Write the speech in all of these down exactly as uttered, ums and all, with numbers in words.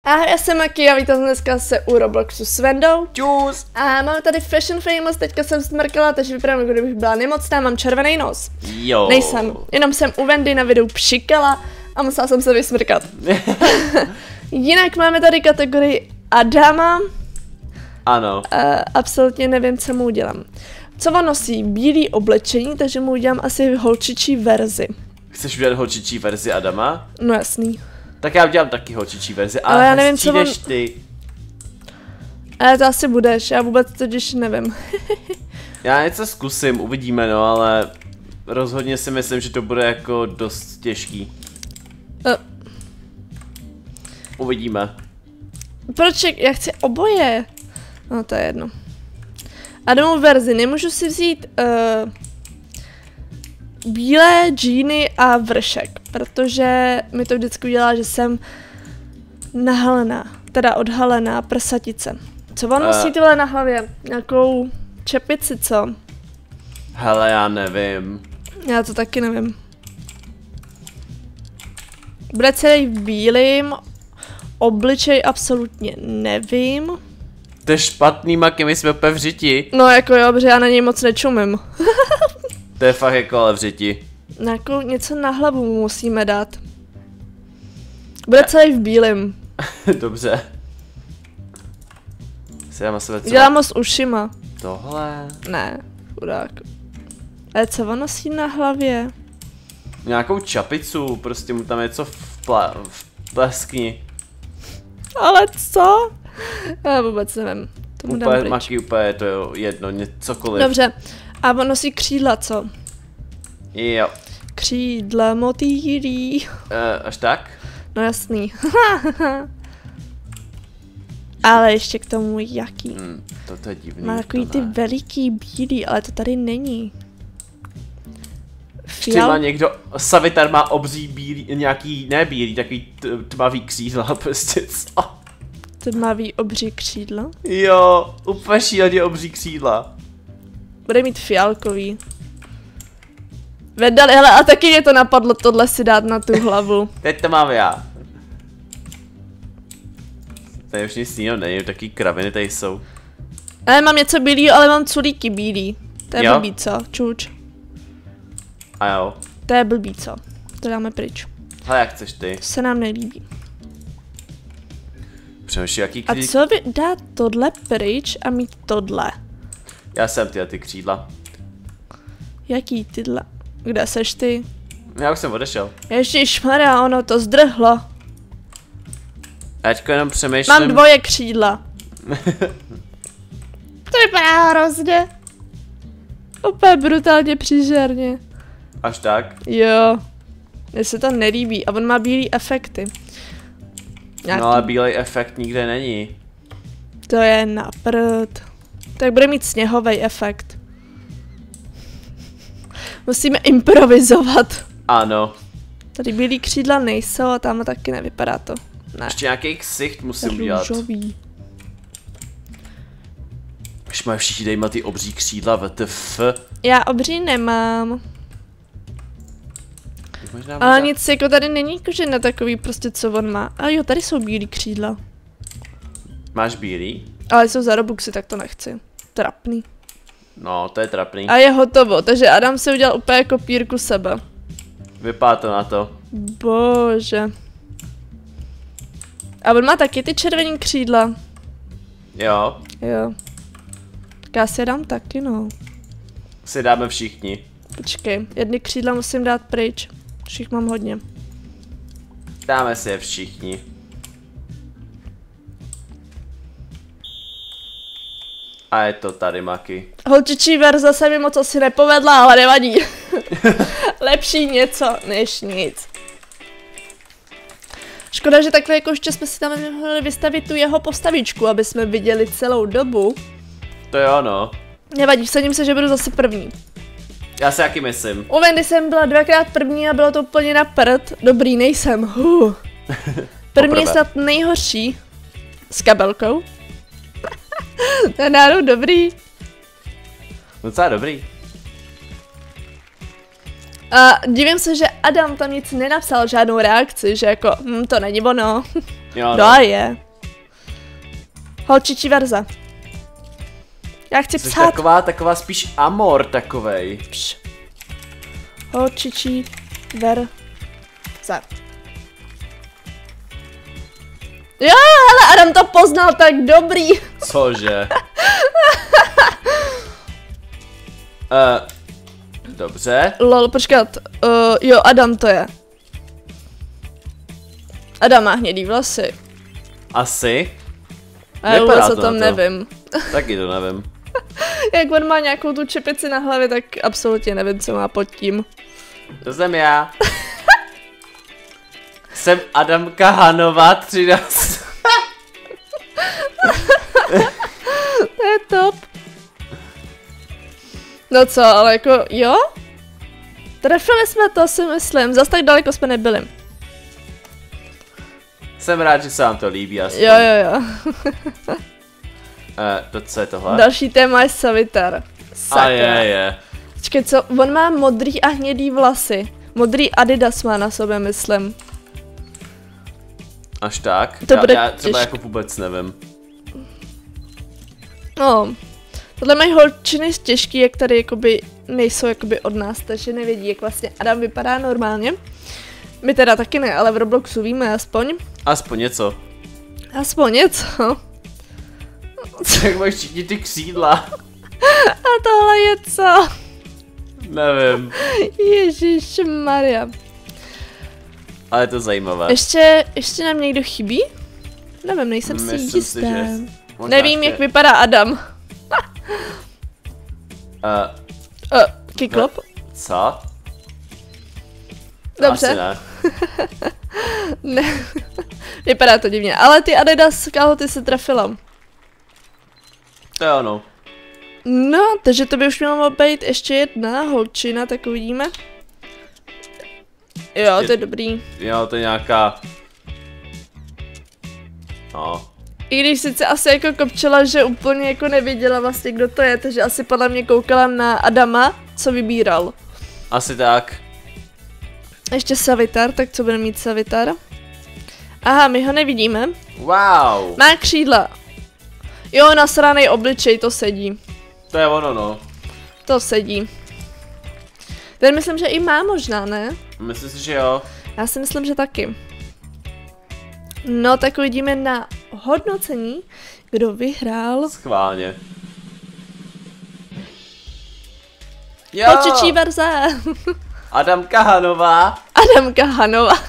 Ahoj, já jsem Maki a vítám dneska se u Robloxu s Vendou. Čus! A mám tady Fashion Famous, teďka jsem smrkala, takže vypadám, jako kdybych byla nemocná, mám červený nos. Jo. Nejsem, jenom jsem u Vendy na videu pšikala a musela jsem se vysmrkat. Jinak máme tady kategorii Adama. Ano. Uh, absolutně nevím, co mu udělám. Co on nosí? Bílý oblečení, takže mu udělám asi holčičí verzi. Chceš udělat holčičí verzi Adama? No jasný. Tak já udělám taky holčičí verzi, ale já nevím, co on... ty. Ale to asi budeš, já vůbec totiž nevím. Já něco zkusím, uvidíme, no, ale rozhodně si myslím, že to bude jako dost těžký. Uh. Uvidíme. Proč? Já chci oboje. No to je jedno. Adamu verzi, nemůžu si vzít uh, bílé džíny a vršek, protože mi to vždycky udělá, že jsem nahalená, teda odhalená prsatice. Co on nosí tyhle na hlavě? Nějakou čepici, co? Hele, já nevím. Já to taky nevím. Bude celý v bílým, obličej absolutně nevím. To je špatný, Maki, my jsme úplně v řiti. No jako jo, protože já na něj moc nečumím. To je fakt jako ale v řiti. Nějakou něco na hlavu mu musíme dát. Bude celý v bílém. Dobře. Si dám na sebe co? Dělám ho s ušima. Tohle? Ne, chudák. Ale co on nosí na hlavě? Nějakou čapicu, prostě mu tam něco v, pla v pleskni. Ale co? Já vůbec nevím. To mu dám Úplně, pryč. Maki, úplně to je jedno, cokoliv. Dobře. A on nosí křídla, co? Jo. Křídla motýlí. Uh, až tak? No jasný. Ale ještě k tomu jaký. Hmm, to, to je divný. Má takový ty ne. veliký bílý, ale to tady není. Fial... má někdo, Savitar má obří bílý, nějaký, ne bílý, takový tmavý křídla, prostě co? Tmavý obří křídla? Jo, úplně šíleně obří křídla. Bude mít fialkový. Vedali, hele, a taky mě to napadlo tohle si dát na tu hlavu. Teď to mám já. Tady už nic jiného není, taky kraviny tady jsou. Ale mám něco bílý, ale mám culíky bílý. To je jo? blbý, co? Čuč. A jo. To je blbý, co? To dáme pryč. Hele, jak chceš ty? To se nám nelíbí. Přemýšlím, jaký A křídla. co by dát tohle pryč a mít tohle? Já jsem tyhle ty křídla. Jaký tyhle? Kde seš ty? Já už jsem odešel. Ježišmarja, ono to zdrhlo. Já teďko jenom přemýšlím. Mám dvoje křídla. To vypadá hrozně. Úplně brutálně příšerně. Až tak? Jo. Mně se to nelíbí a on má bílý efekty. Nějaký. No ale bílej efekt nikde není. To je na prd. Tak bude mít sněhový efekt. Musíme improvizovat. Ano. Tady bílý křídla nejsou a tam taky nevypadá to. Ne. Ještě nějaký ksicht musím udělat. Růžový. Už mají všichni tady má ty obří křídla, W T F. Já obří nemám. Možná, Ale možná... nic jako tady není kože na takový prostě co on má. Ale jo, tady jsou bílý křídla. Máš bílý? Ale jsou za Robuxy, tak to nechci. Trapný. No, to je trapný. A je hotovo, takže Adam si udělal úplně kopírku sebe. Vypadá to na to. Bože. A on má taky ty červený křídla. Jo. Jo. Tak já si je dám taky, no. Si dáme všichni. Počkej, jedny křídla musím dát pryč. Všich mám hodně. Dáme si je všichni. A je to tady, Maki. Holčičí verze se mi moc asi nepovedla, ale nevadí. Lepší něco, než nic. Škoda, že takhle jako ještě jsme si tam mohli vystavit tu jeho postavičku, aby jsme viděli celou dobu. To jo, no. Nevadí, vsadím se, že budu zase první. Já si jaký myslím. U Vendy jsem byla dvakrát první a bylo to úplně na prd. Dobrý, nejsem. Huh. První je snad nejhorší. S kabelkou. To je náhodou dobrý. Docela dobrý. A divím se, že Adam tam nic nenapsal, žádnou reakci, že jako, hm, to není ono. Jo, no a je. Holčičí verze. Já chci Jsi psát. taková, taková spíš amor takovej. Pš. Holčičí verze. Jo, hele, Adam to poznal tak dobrý. Cože? uh, dobře. Lol, počkat. Uh, jo, Adam to je. Adam má hnědý vlasy. Asi. A já vůbec o tom nevím. Taky to nevím. Jak on má nějakou tu čepici na hlavě, tak absolutně nevím, co má pod tím. To jsem já. Jsem Adamka Hanová třináct. To je top. No co, ale jako, jo? Trefili jsme to, si myslím. Zas tak daleko jsme nebyli. Jsem rád, že se vám to líbí. Aspoň. Jo, jo, jo. Uh, to co je tohle? Další téma je Savitar. Sakra. A je, je. Počkej, co? On má modrý a hnědý vlasy. Modrý Adidas má na sobě, myslím. Až tak? To já, bude já třeba těžké. jako vůbec nevím. No. Tohle mají holčiny těžký, jak tady jakoby nejsou jakoby od nás, takže nevědí, jak vlastně Adam vypadá normálně. My teda taky ne, ale v Robloxu víme aspoň. Aspoň něco. Aspoň něco. Jak máš všichni ty křídla? A tohle je co? Nevím. Ježišmarja. Ale je to zajímavé. Ještě, ještě nám někdo chybí? Nevím, nejsem si Myslím si, jistá. že možná Nevím, ještě- jak vypadá Adam. Uh, Uh, Kiklop? co? Dobře. Asi ne. Ne. Vypadá to divně. Ale ty Adidas kalhoty se trefila. To je ono. No, takže to by už mělo být ještě jedna holčina, tak uvidíme. Jo, to je dobrý. Jo, to je nějaká... No. I když sice asi jako kopčela, že úplně jako nevěděla vlastně, kdo to je, takže asi podle mě koukala na Adama, co vybíral. Asi tak. Ještě Savitar, tak co bude mít Savitar? Aha, my ho nevidíme. Wow. Má křídla. Jo, nasranej obličej, to sedí. To je ono, no. To sedí. Ten myslím, že i má možná, ne? Myslím si, že jo. Já si myslím, že taky. No, tak uvidíme na hodnocení, kdo vyhrál. Schválně. Jo. Holčičí verze. Adamka Hanová. Adamka Hanova.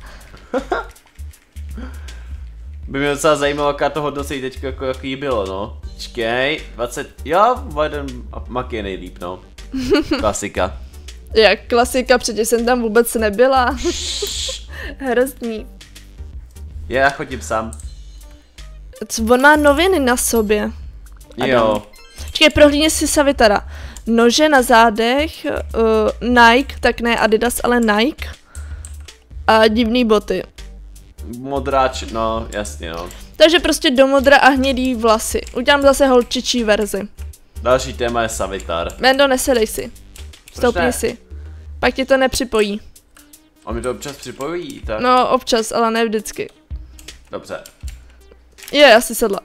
By mě docela zajímalo, jaká to hodnocení teď jako jaký bylo, no. Počkej, dvacet, jo, jeden mak je nejlíp, no. Klasika. Jak klasika, předtím jsem tam vůbec nebyla. Hrozný. Já chodím sám. Co, on má noviny na sobě. Adam. Jo. Čekaj, prohlídni si Savitara. Nože na zádech, uh, Nike, tak ne Adidas, ale Nike. A divný boty. Modráč, no, jasně, no. Takže prostě do modra a hnědý vlasy. Udělám zase holčičí verzi. Další téma je Savitar. Mendo, nesedej si. Stoupni ne? si. Pak ti to nepřipojí. A mi to občas připojí, tak. No, občas, ale ne vždycky. Dobře. Je, já si sedla.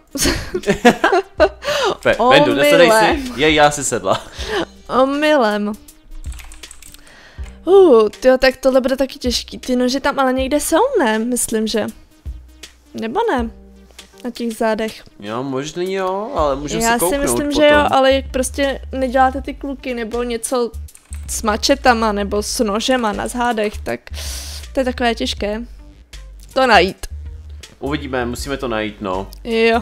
Pe, O, Vendu, nesedej milé. si. Je, já si sedla. Omylem. Uh, tyjo, tak tohle bude taky těžký. Ty nože tam ale někde jsou, ne? Myslím, že. Nebo ne? Na těch zádech. Jo, možná jo, ale můžeme se Já si kouknout myslím, potom. že jo, ale jak prostě neděláte ty kluky nebo něco s mačetama nebo s nožema na zádech, tak to je takové těžké. To najít. Uvidíme, musíme to najít, no. Jo.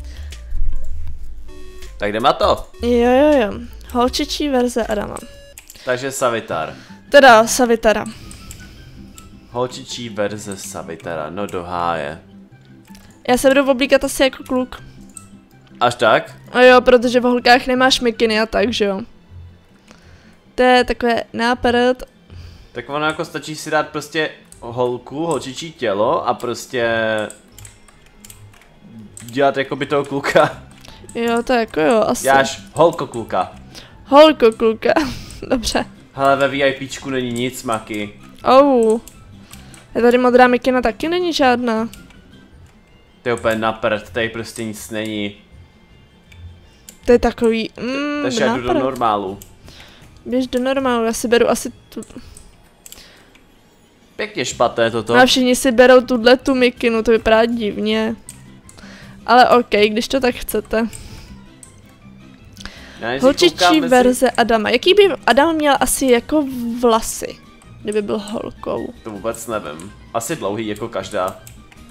Tak jdeme na to. Jo, jo, jo. Holčičí verze Adama. Takže Savitar. Teda Savitara. Holčičí verze Savitara, no do háje. Já se budu oblíkat asi jako kluk. Až tak? A jo, protože v holkách nemáš mikiny a tak, že jo. To je takové nápad. Tak ono jako stačí si dát prostě holku, holčičí tělo a prostě dělat jako by toho kluka. Jo, to jako jo, asi. Jáš holko kluka. Holko kluka. Dobře. Hele, ve VIPčku není nic, Maki. Oh. Je tady modrá mikina taky není žádná. To je úplně na prd, tady prostě nic není. To je takový, mm, Takže já jdu do normálu. Běž do normálu, já si beru asi tu... Pěkně špatné toto. No a všichni si berou tuhle tu mikinu, to vypadá divně. Ale ok, když to tak chcete. Holčičí mezi... verze Adama. Jaký by Adam měl asi jako vlasy, kdyby byl holkou? To vůbec nevím. Asi dlouhý jako každá.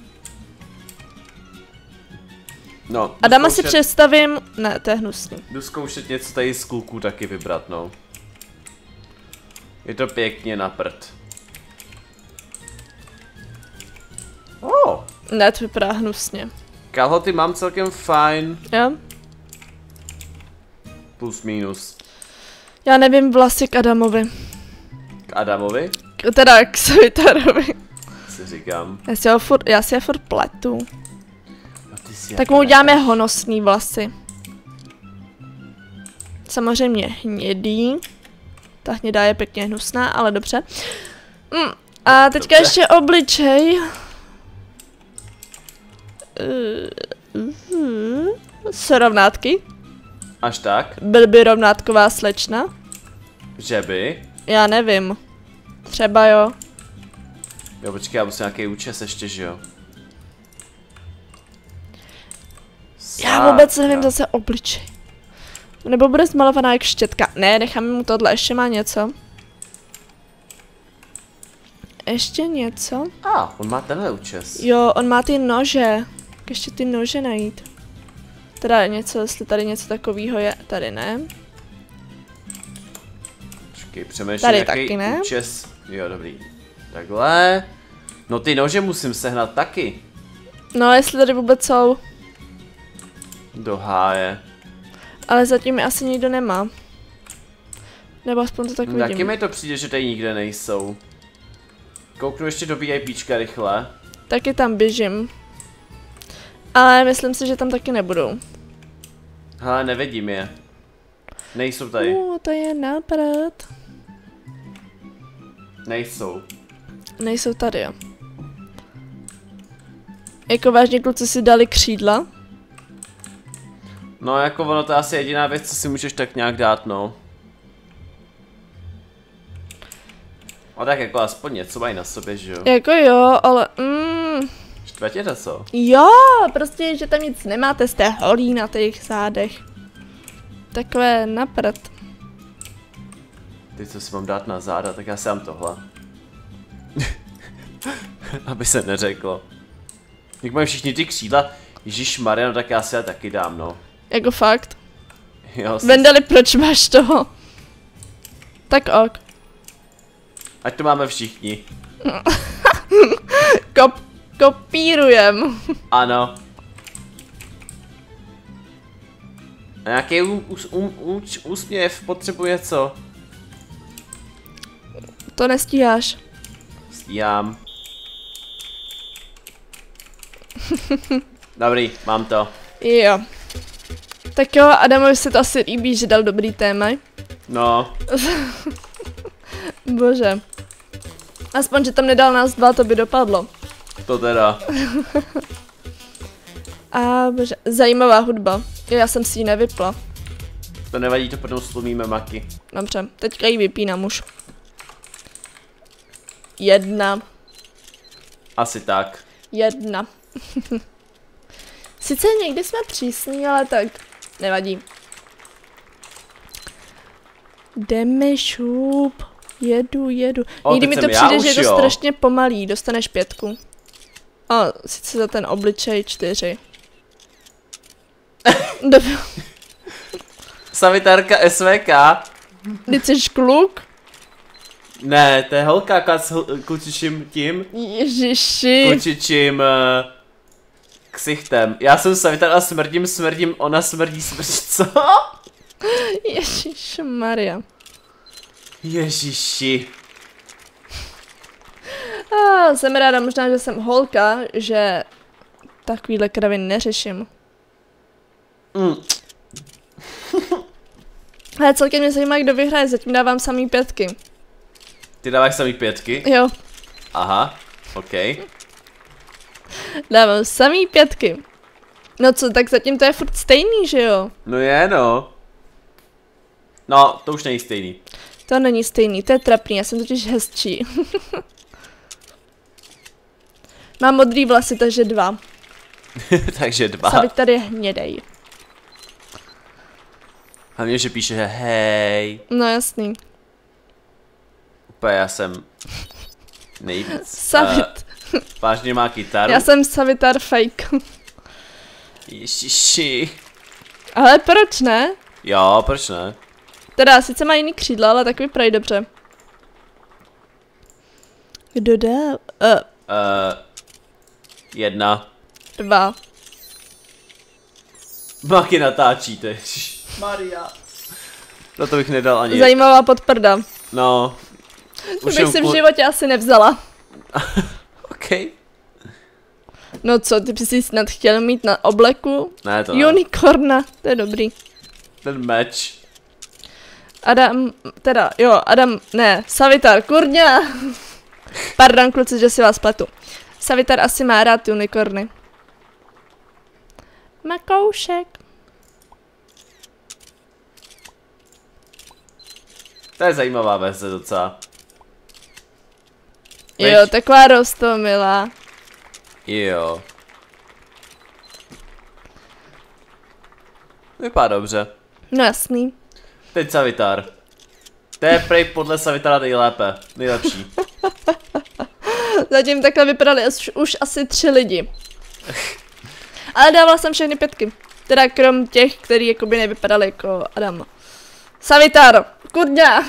No, Adama zkoušet... si představím... Ne, to je hnusný. Jdu zkoušet něco tady z kluků taky vybrat, no. Je to pěkně na prd. Oh. Ne, to vypadá hnusně. Kalhoty mám celkem fajn. Jo? Plus minus. Já nevím vlasy k Adamovi. K Adamovi? K, teda k Savitarovi. Si říkám. Já si, ho furt, já si je furt pletu. No, tak mu uděláme honosný vlasy. Samozřejmě hnědý. Ta hnědá je pěkně hnusná, ale dobře. Mm. A teďka dobře. Ještě obličej. Uh, uh, s rovnátky. Až tak? Byl by rovnátková slečna? Že by? Já nevím. Třeba jo. Jo, počkej, já musím nějaký účes ještě, že jo? Sáka. Já vůbec nevím zase obličej. Nebo bude zmalovaná jak štětka. Ne, necháme mu tohle, ještě má něco. Ještě něco? A, ah, on má tenhle účes. Jo, on má ty nože. Ještě ty nože najít. Teda něco, jestli tady něco takového je, tady ne. Počkej, přemýšlím, tady jaký taky ne. Účes. Jo, dobrý. Takhle. No ty nože musím sehnat taky. No, jestli tady vůbec jsou. Do háje. Ale zatím je asi nikdo nemá. Nebo aspoň to tak vidím. Taky mi to přijde, že tady nikde nejsou. Kouknu ještě do VIPčka rychle. Taky tam běžím. Ale myslím si, že tam taky nebudou. Hele, nevidím je. Nejsou tady. Uh, to je nápad. Nejsou. Nejsou tady, jo. Jako vážně kluci si dali křídla? No jako ono to je asi jediná věc, co si můžeš tak nějak dát, no. No tak jako aspoň něco mají na sobě, že jo? Jako jo, ale mm. Štve tě to co? Jo, prostě, že tam nic nemáte, jste holí na těch zádech. Takové naprd. Teď co si mám dát na záda, tak já si dám tohle. Aby se neřeklo. Jak mají všichni ty křídla, ježišmarja, no tak já si je taky dám, no. Jako fakt? Jo, Vendali, proč máš toho? Tak ok. Ať to máme všichni. Kop, kopírujem. Ano. A nějaký ús, um, úč, úsměv potřebuje co? To nestíháš. Stíhám. Dobrý, mám to. Jo. Tak jo, Adamovi se to asi líbí, že dal dobrý téma. No. Bože. Aspoň, že tam nedal nás dva, to by dopadlo. To teda. A bože, zajímavá hudba. Jo, já jsem si ji nevypla. To nevadí, to potom slumíme maky. Dobře, teďka ji vypínám už. Jedna. Asi tak. Jedna. Sice někdy jsme přísní, ale tak nevadí. Jdeme šup. Jedu, jedu. O, někdy mi to přijde, že je to jo. strašně pomalý. Dostaneš pětku. O, sice za ten obličej čtyři. Dobře. Savitárka S V K. Ty jsi kluk? Ne, to je holka s klučičím tím. Ježiši. Klučičím uh, ksichtem. Já jsem savitár a smrdím, smrdím, ona smrdí, smrdí, co? Ježišmarja. Ježiši. A jsem ráda možná, že jsem holka, že takovýhle kraviny neřeším. Mm. Ale celkem mě zajímá, kdo vyhraje, zatím dávám samý pětky. Ty dáváš samý pětky? Jo. Aha, ok. Dávám samý pětky. No co, tak zatím to je furt stejný, že jo? No je, no. No, to už není stejný. To není stejný, to je trapný, já jsem totiž hezčí. Mám modrý vlasy, takže dva. Takže dva. Savitar je hnědej. Hlavně, že píše, že hej. No jasný. Úplně já jsem nejvíc. Savit. Uh, vážně má kytaru. Já jsem Savitar fake. Ježiši. Ale proč ne? Jo, proč ne? Teda sice má jiný křídla, ale tak vypadají dobře. Kdo dá? Uh, Uh, jedna. dva. Maky natáčíte. Maria. No to bych nedal ani. Zajímavá podprda. No. To bych si v životě asi nevzala. OK. No co, ty bys si snad chtěl mít na obleku? Ne, to ne. Unicorna, to je dobrý. Ten meč. Adam, teda, jo, Adam, ne, Savitar, kurňa. Pardon, kluci, že si vás pletu. Savitar asi má rád unicorny. Makoušek. To je zajímavá verze docela. Jo, Veď? Taková rostomilá. Jo. Vypadá dobře. No jasný. Teď Savitar. To je prej podle Savitara nejlépe. Nejlepší. Zatím takhle vypadaly už, už asi tři lidi. Ale dávala jsem všechny pětky. Teda krom těch, který jakoby nevypadaly jako Adam. Savitar, kurňa.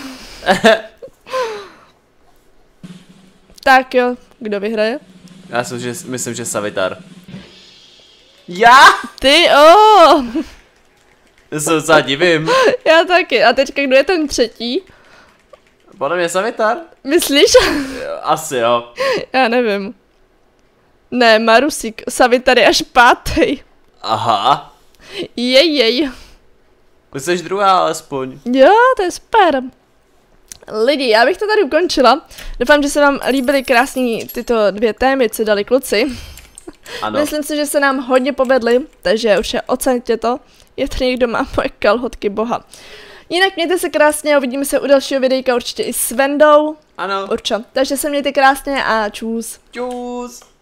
Tak jo, kdo vyhraje? Já jsem, že, myslím, že Savitar. Já? Ty, oh. Já se docela divím. Já taky. A teďka kdo je ten třetí? Podle mě Savitar. Myslíš? Asi jo. Já nevím. Ne, Marusík. Savitar je až pátý. Aha. Jej, jej. Ty jsi druhá alespoň. Jo, to je super. Lidi, já bych to tady ukončila. Doufám, že se vám líbily krásný tyto dvě témy, co dali kluci. Ano. Myslím si, že se nám hodně povedly, takže už je oceňte to. Je tady někdo má moje kalhotky boha. Jinak mějte se krásně a uvidíme se u dalšího videjka určitě i s Vendou. Ano. Určitě. Takže se mějte krásně a čus. Čus.